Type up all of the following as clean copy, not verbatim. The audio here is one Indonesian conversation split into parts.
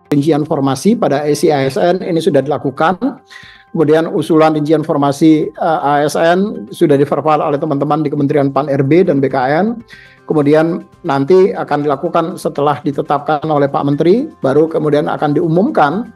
rincian formasi pada IC ASN ini sudah dilakukan. Kemudian usulan rincian formasi ASN sudah diverbal oleh teman-teman di Kementerian Pan-RB dan BKN. Kemudian nanti akan dilakukan setelah ditetapkan oleh Pak Menteri, baru kemudian akan diumumkan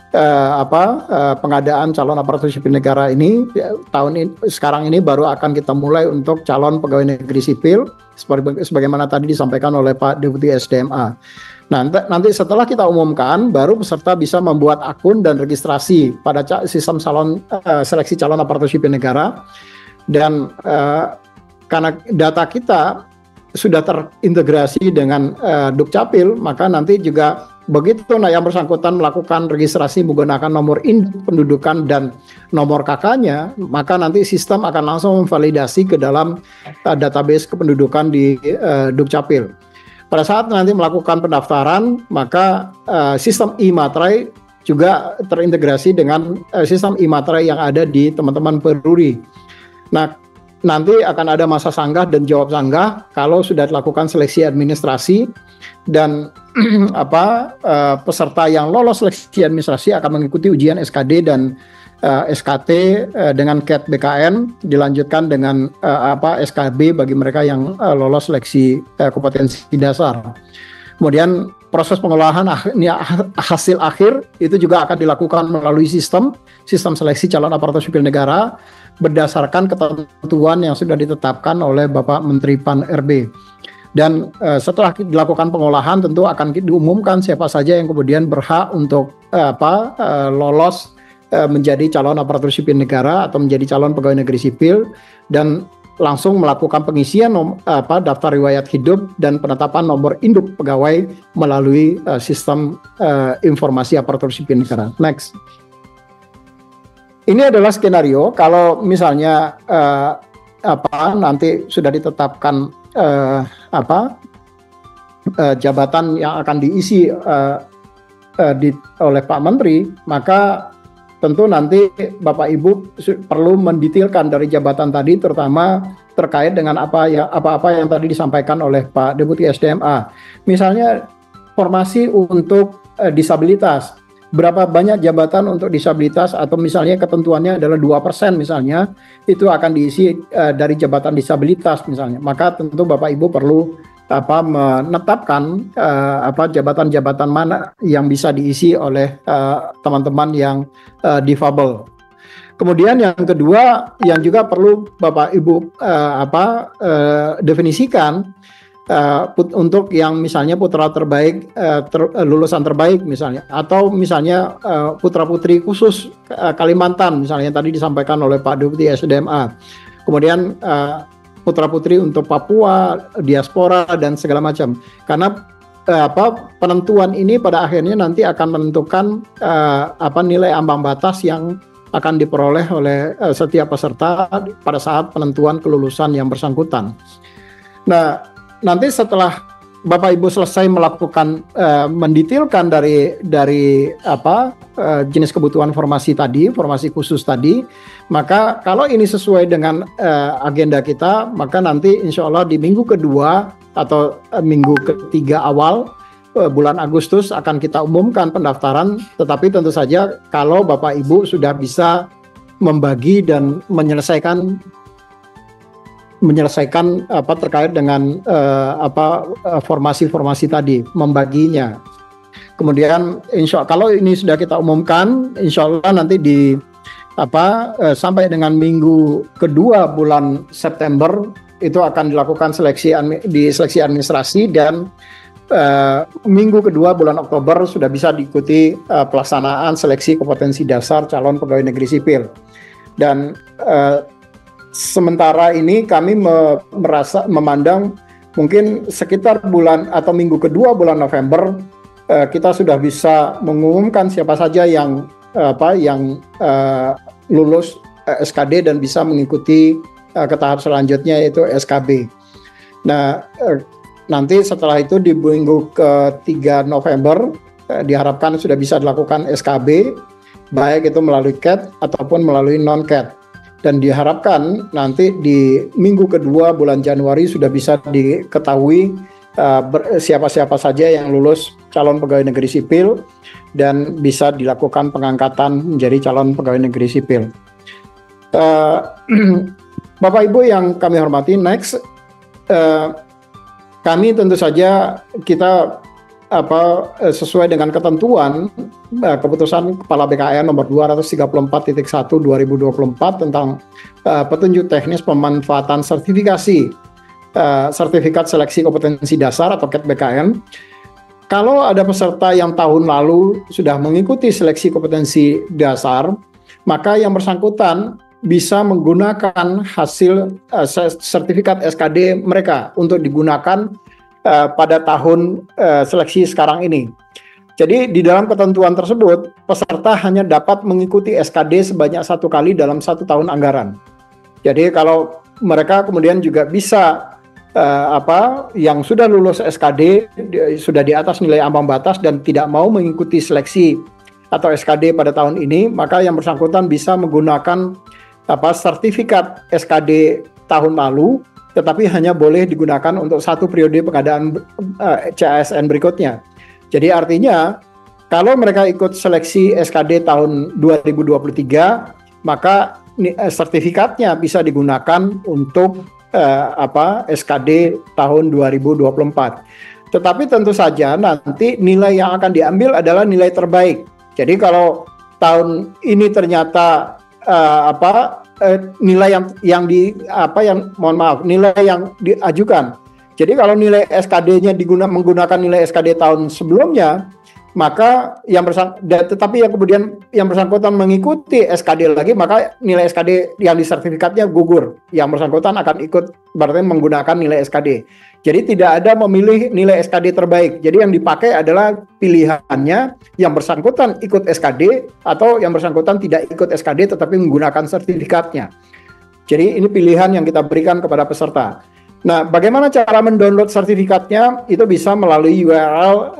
pengadaan calon aparatur sipil negara ini sekarang ini baru akan kita mulai untuk calon pegawai negeri sipil sebagaimana tadi disampaikan oleh Pak Deputi SDMA. Nah, nanti setelah kita umumkan, baru peserta bisa membuat akun dan registrasi pada sistem seleksi calon aparatur sipil negara. Dan karena data kita sudah terintegrasi dengan Dukcapil, maka nanti juga begitu yang bersangkutan melakukan registrasi menggunakan nomor induk pendudukan dan nomor KK-nya, maka nanti sistem akan langsung memvalidasi ke dalam database kependudukan di Dukcapil. Pada saat nanti melakukan pendaftaran, maka sistem e-materai juga terintegrasi dengan sistem e-materai yang ada di teman-teman Peruri. Nah, nanti akan ada masa sanggah dan jawab sanggah kalau sudah dilakukan seleksi administrasi dan peserta yang lolos seleksi administrasi akan mengikuti ujian SKD dan SKT dengan CAT BKN, dilanjutkan dengan SKB bagi mereka yang lolos seleksi kompetensi dasar. Kemudian proses pengolahan hasil akhir itu juga akan dilakukan melalui sistem seleksi calon aparatur sipil negara berdasarkan ketentuan yang sudah ditetapkan oleh Bapak Menteri Pan-RB. Dan setelah dilakukan pengolahan tentu akan diumumkan siapa saja yang kemudian berhak untuk lolos menjadi calon aparatur sipil negara atau menjadi calon pegawai negeri sipil, dan langsung melakukan pengisian daftar riwayat hidup dan penetapan nomor induk pegawai melalui sistem informasi aparatur sipil negara. Next. Ini adalah skenario kalau misalnya nanti sudah ditetapkan jabatan yang akan diisi oleh Pak Menteri, maka tentu nanti Bapak Ibu perlu mendetailkan dari jabatan tadi, terutama terkait dengan apa-apa yang tadi disampaikan oleh Pak Deputi SDMA. Misalnya formasi untuk disabilitas, berapa banyak jabatan untuk disabilitas, atau misalnya ketentuannya adalah 2% misalnya, itu akan diisi dari jabatan disabilitas misalnya. Maka tentu Bapak Ibu perlu menetapkan jabatan-jabatan mana yang bisa diisi oleh teman-teman yang difabel. Kemudian yang kedua yang juga perlu Bapak Ibu definisikan untuk yang misalnya putra terbaik, lulusan terbaik misalnya, atau misalnya putra-putri khusus Kalimantan misalnya tadi disampaikan oleh Pak Deputi SDMA. Kemudian putra-putri untuk Papua, diaspora dan segala macam. Karena penentuan ini pada akhirnya nanti akan menentukan nilai ambang batas yang akan diperoleh oleh setiap peserta pada saat penentuan kelulusan yang bersangkutan. Nah, nanti setelah Bapak Ibu selesai melakukan mendetailkan dari jenis kebutuhan formasi tadi, formasi khusus tadi, maka kalau ini sesuai dengan agenda kita, maka nanti insya Allah di minggu kedua atau minggu ketiga awal bulan Agustus akan kita umumkan pendaftaran. Tetapi tentu saja kalau Bapak Ibu sudah bisa membagi dan menyelesaikan terkait dengan formasi-formasi tadi, membaginya. Kemudian kalau ini sudah kita umumkan, insya Allah nanti sampai dengan minggu kedua bulan September itu akan dilakukan seleksi administrasi, dan minggu kedua bulan Oktober sudah bisa diikuti pelaksanaan seleksi kompetensi dasar calon pegawai negeri sipil. Dan sementara ini kami memandang mungkin sekitar bulan atau minggu kedua bulan November kita sudah bisa mengumumkan siapa saja yang lulus SKD dan bisa mengikuti ke tahap selanjutnya yaitu SKB. Nah, nanti setelah itu di minggu ke-3 November diharapkan sudah bisa dilakukan SKB, baik itu melalui CAT ataupun melalui non-CAT. Dan diharapkan nanti di minggu kedua bulan Januari sudah bisa diketahui siapa-siapa saja yang lulus calon pegawai negeri sipil dan bisa dilakukan pengangkatan menjadi calon pegawai negeri sipil. Bapak Ibu yang kami hormati, next, kami tentu saja kita sesuai dengan ketentuan keputusan Kepala BKN nomor 234.1 2024 tentang petunjuk teknis pemanfaatan sertifikasi sertifikat seleksi kompetensi dasar atau KET BKN. Kalau ada peserta yang tahun lalu sudah mengikuti seleksi kompetensi dasar, maka yang bersangkutan bisa menggunakan hasil sertifikat SKD mereka untuk digunakan pada tahun seleksi sekarang ini. Jadi di dalam ketentuan tersebut, peserta hanya dapat mengikuti SKD sebanyak 1 kali dalam 1 tahun anggaran. Jadi kalau mereka kemudian juga bisa yang sudah lulus SKD, sudah di atas nilai ambang batas dan tidak mau mengikuti seleksi atau SKD pada tahun ini, maka yang bersangkutan bisa menggunakan sertifikat SKD tahun lalu, tetapi hanya boleh digunakan untuk 1 periode pengadaan CASN berikutnya. Jadi artinya kalau mereka ikut seleksi SKD tahun 2023, maka sertifikatnya bisa digunakan untuk SKD tahun 2024. Tetapi tentu saja nanti nilai yang akan diambil adalah nilai terbaik. Jadi kalau tahun ini ternyata nilai nilai yang diajukan. Jadi kalau nilai SKD-nya menggunakan nilai SKD tahun sebelumnya, maka tetapi yang kemudian yang bersangkutan mengikuti SKD lagi, maka nilai SKD yang disertifikatnya gugur. Yang bersangkutan akan ikut berarti menggunakan nilai SKD. Jadi tidak ada memilih nilai SKD terbaik. Jadi yang dipakai adalah pilihannya yang bersangkutan ikut SKD atau yang bersangkutan tidak ikut SKD tetapi menggunakan sertifikatnya. Jadi ini pilihan yang kita berikan kepada peserta. Nah, bagaimana cara mendownload sertifikatnya? Itu bisa melalui URL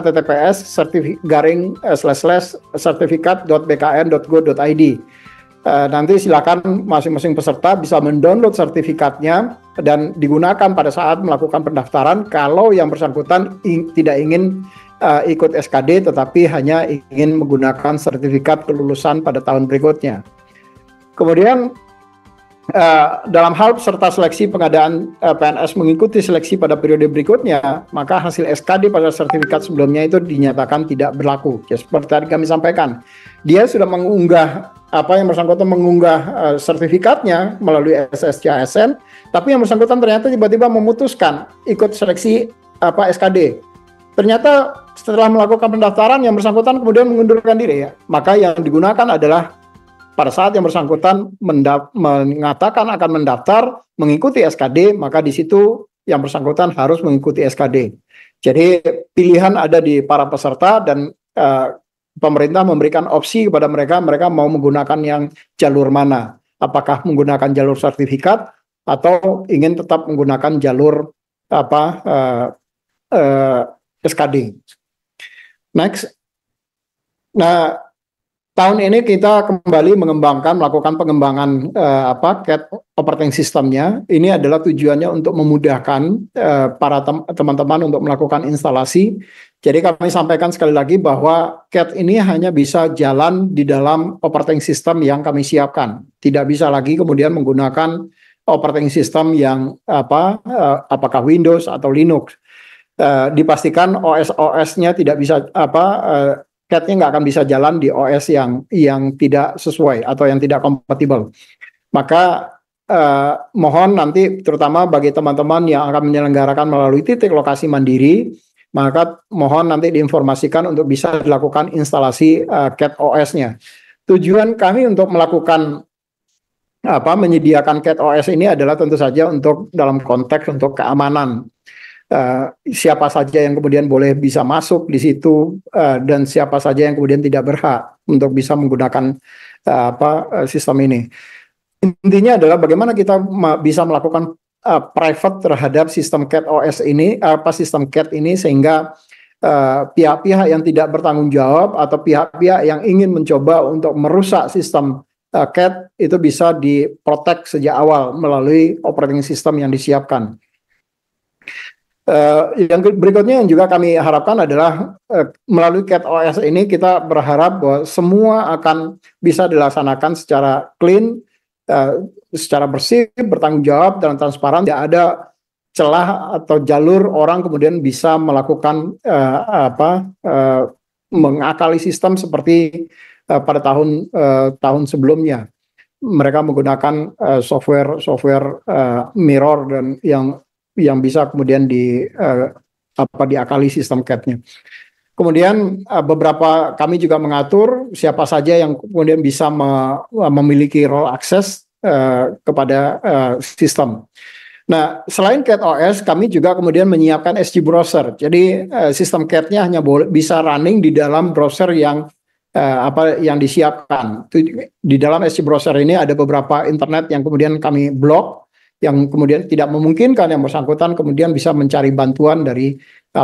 https://sertifikat.bkn.go.id. Nanti silakan masing-masing peserta bisa mendownload sertifikatnya dan digunakan pada saat melakukan pendaftaran kalau yang bersangkutan tidak ingin ikut SKD tetapi hanya ingin menggunakan sertifikat kelulusan pada tahun berikutnya. Kemudian dalam hal peserta seleksi pengadaan PNS mengikuti seleksi pada periode berikutnya, maka hasil SKD pada sertifikat sebelumnya itu dinyatakan tidak berlaku. Ya, seperti tadi kami sampaikan, dia sudah mengunggah yang bersangkutan mengunggah sertifikatnya melalui SSCASN, tapi yang bersangkutan ternyata tiba-tiba memutuskan ikut seleksi SKD. Ternyata setelah melakukan pendaftaran yang bersangkutan kemudian mengundurkan diri, ya. Maka yang digunakan adalah pada saat yang bersangkutan mengatakan akan mendaftar mengikuti SKD, maka di situ yang bersangkutan harus mengikuti SKD. Jadi pilihan ada di para peserta dan pemerintah memberikan opsi kepada mereka mau menggunakan yang jalur mana. Apakah menggunakan jalur sertifikat atau ingin tetap menggunakan jalur SKD. Next. Nah, tahun ini kita kembali melakukan pengembangan KET operating systemnya. Ini adalah tujuannya untuk memudahkan para teman-teman untuk melakukan instalasi. Jadi kami sampaikan sekali lagi bahwa KET ini hanya bisa jalan di dalam operating system yang kami siapkan. Tidak bisa lagi kemudian menggunakan operating system yang apakah Windows atau Linux. Dipastikan OS-nya tidak bisa KET-nya nggak akan bisa jalan di OS yang tidak sesuai atau yang tidak kompatibel. Maka mohon nanti terutama bagi teman-teman yang akan menyelenggarakan melalui titik lokasi mandiri, maka mohon nanti diinformasikan untuk bisa dilakukan instalasi KET OS-nya. Tujuan kami untuk melakukan menyediakan KET OS ini adalah tentu saja untuk dalam konteks untuk keamanan. Siapa saja yang kemudian boleh bisa masuk di situ dan siapa saja yang kemudian tidak berhak untuk bisa menggunakan sistem ini. Intinya adalah bagaimana kita bisa melakukan private terhadap sistem KET OS ini, sistem KET ini sehingga pihak-pihak yang tidak bertanggung jawab atau pihak-pihak yang ingin mencoba untuk merusak sistem KET itu bisa diprotek sejak awal melalui operating system yang disiapkan. Yang berikutnya yang juga kami harapkan adalah melalui CatOS ini kita berharap bahwa semua akan bisa dilaksanakan secara clean, secara bersih, bertanggung jawab dan transparan. Tidak ada celah atau jalur orang kemudian bisa melakukan mengakali sistem seperti pada tahun sebelumnya. Mereka menggunakan software mirror dan yang bisa kemudian diakali sistem CAT-nya. Kemudian beberapa kami juga mengatur siapa saja yang kemudian bisa memiliki role access kepada sistem. Nah, selain CatOS, kami juga kemudian menyiapkan SG Browser. Jadi sistem CAT-nya hanya bisa running di dalam browser yang yang disiapkan. Di dalam SG Browser ini ada beberapa internet yang kemudian kami blok, yang kemudian tidak memungkinkan yang bersangkutan kemudian bisa mencari bantuan dari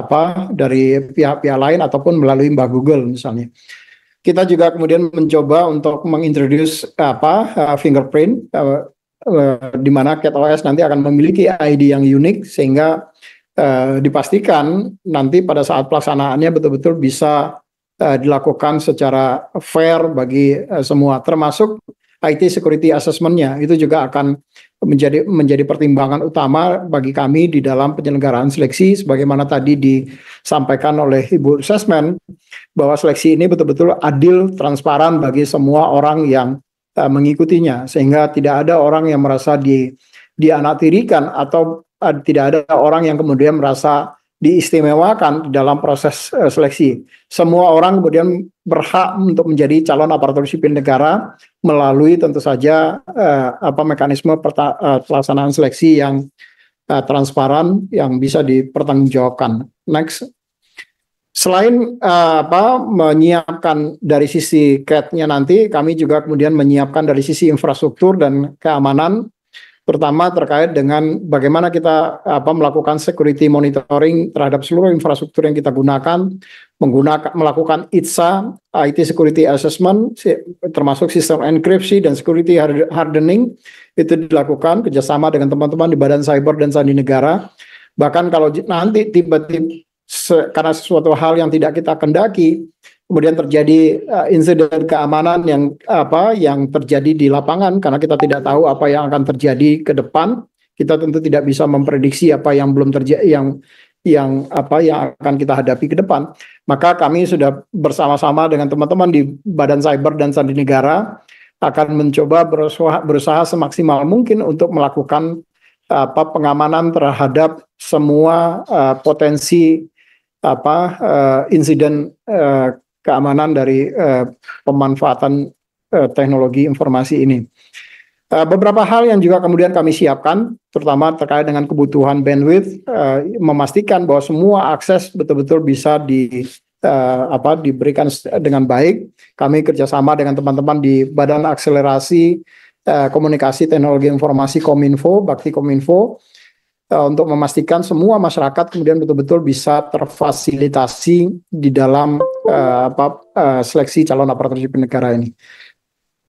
pihak-pihak lain ataupun melalui Mbak Google misalnya. Kita juga kemudian mencoba untuk mengintroduce fingerprint di mana CatOS nanti akan memiliki ID yang unik sehingga dipastikan nanti pada saat pelaksanaannya betul-betul bisa dilakukan secara fair bagi semua, termasuk IT security assessment-nya. Itu juga akan menjadi pertimbangan utama bagi kami di dalam penyelenggaraan seleksi, sebagaimana tadi disampaikan oleh Ibu Sesmen, bahwa seleksi ini betul-betul adil, transparan bagi semua orang yang mengikutinya, sehingga tidak ada orang yang merasa dianaktirikan atau tidak ada orang yang kemudian merasa diistimewakan dalam proses seleksi. Semua orang kemudian berhak untuk menjadi calon aparatur sipil negara melalui tentu saja mekanisme pelaksanaan seleksi yang transparan yang bisa dipertanggungjawabkan. Next. Selain menyiapkan dari sisi CAT-nya nanti, kami juga kemudian menyiapkan dari sisi infrastruktur dan keamanan, terutama terkait dengan bagaimana kita melakukan security monitoring terhadap seluruh infrastruktur yang kita gunakan, melakukan ITSA, IT Security Assessment, termasuk sistem enkripsi dan security hardening, itu dilakukan kerjasama dengan teman-teman di Badan Cyber dan Sandi Negara. Bahkan kalau nanti tiba-tiba karena sesuatu hal yang tidak kita kendaki, kemudian terjadi insiden keamanan yang terjadi di lapangan, karena kita tidak tahu apa yang akan terjadi ke depan. Kita tentu tidak bisa memprediksi apa yang belum terjadi, yang akan kita hadapi ke depan. Maka kami sudah bersama-sama dengan teman-teman di Badan Cyber dan Sandi Negara akan mencoba berusaha semaksimal mungkin untuk melakukan pengamanan terhadap semua potensi insiden keamanan dari pemanfaatan teknologi informasi ini. Beberapa hal yang juga kemudian kami siapkan, terutama terkait dengan kebutuhan bandwidth, memastikan bahwa semua akses betul-betul bisa diberikan dengan baik. Kami kerjasama dengan teman-teman di Badan Akselerasi Komunikasi Teknologi Informasi Kominfo, Bakti Kominfo, untuk memastikan semua masyarakat kemudian betul-betul bisa terfasilitasi di dalam seleksi calon aparatur sipil negara ini.